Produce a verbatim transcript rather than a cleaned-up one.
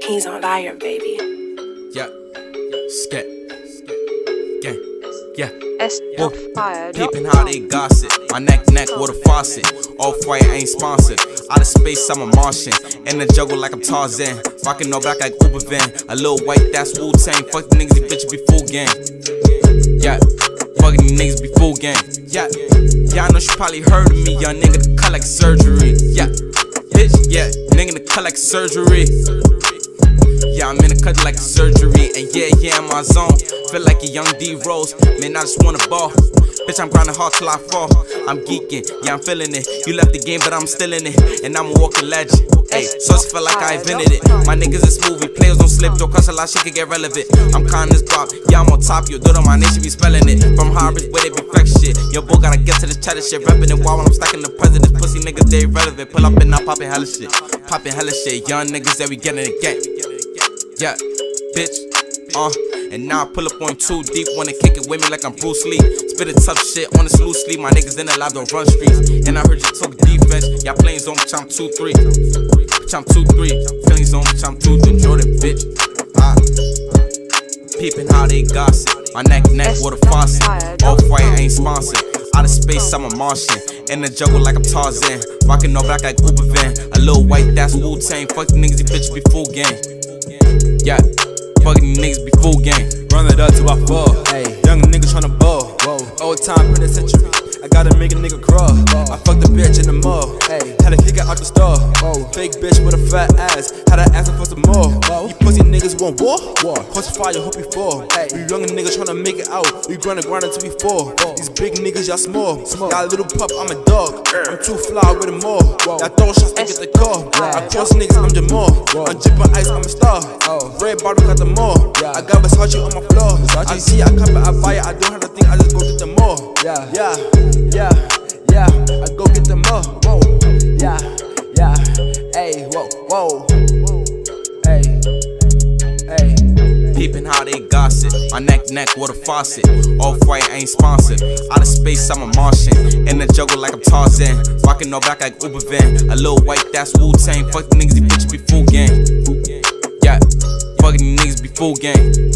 He's on fire, baby. Yeah, scat, gang, yeah. Whoa, peeping how they gossip. My neck, neck with a faucet. Off-white ain't sponsored. Out of space, I'm a Martian. In the jungle like I'm Tarzan. Rockin' all black like Uber van. A little white, that's Wu-Tang. Fuck the niggas, these bitches be full gang. Yeah, fucking these niggas be full gang. Yeah, yeah, I know she probably heard of me. Young nigga to cut like surgery. Yeah, bitch, yeah, nigga to cut like surgery. Yeah, I'm in the cut like a surgery. And yeah, yeah, I'm my zone. Feel like a young D-Rose. Man, I just wanna ball. Bitch, I'm grinding hard till I fall. I'm geeking, yeah, I'm feeling it. You left the game, but I'm still in it. And I'm a walking legend. Ayy, so it feel like I invented it. My niggas is moving, players don't slip. Don't cuss a lot, shit can get relevant. I'm counting this drop, yeah, I'm on top. Your dude on my nation be spelling it. From Harvard, where they be fresh shit. Your boy gotta get to the cheddar shit. Reppin' it while I'm stacking the presidents. Pussy niggas, they irrelevant. Pull up and I'm popping hella shit. Popping hella shit. Young niggas that we getting it gang. Yeah, bitch, uh, and now I pull up on too deep. Wanna kick it with me like I'm Bruce Lee. Spitting tough shit on the loose sleep. My niggas in the lab don't run streets. And I heard you talk defense. Y'all playing zone, bitch, I'm two three. Bitch, I'm two three. Playing zone, bitch, I'm two three. Jordan, bitch. Ah, peeping how they gossip. My neck, neck with a faucet. Off-white ain't sponsored. Out of space, I'm a Martian. In the jungle like I'm Tarzan. Rockin' all black like Uber van. A little white, that's Wu-Tang. Fuck the niggas, these bitches be full gang. Yeah, fucking niggas be full gang. Run it up till I fall. Ay. Young nigga tryna ball. Whoa. Old time penitentiary. I gotta make a nigga crawl. Whoa. I fucked a bitch in the mall. Ay. Had to kick her out the store. Whoa. Fake bitch with a fat ass. Had to ask her for some more. Whoa. You pussy niggas want war? War. Cross fire, hope you fall. Ay. We young niggas tryna make it out. We grind and grind until we fall. Whoa. These big niggas, y'all small. small. Got a little pup, I'm a dog. I'm too fly with them all. Y'all throw shots to get the call. I cross niggas, I'm Jamal. Whoa. I'm drippin' ice, I'm a star. Oh. Red bottle got the mall. Yeah. I got Versace on my floor. Versace. I see, I come back, I buy it. I don't have to think, I just go get them more. Yeah, yeah, yeah, yeah. I go get them more. Whoa, yeah, yeah. Hey, whoa, whoa. Hey, hey. Peeping how they gossip. My neck, neck with a faucet. Off-white ain't sponsored. Out of space, I'm a Martian. In the jungle like I'm Tarzan. Rockin' all black like Uber van. A little white, that's Wu-Tang. Fuck the niggas, these bitches be full gang. Yeah, fucking niggas be full gang.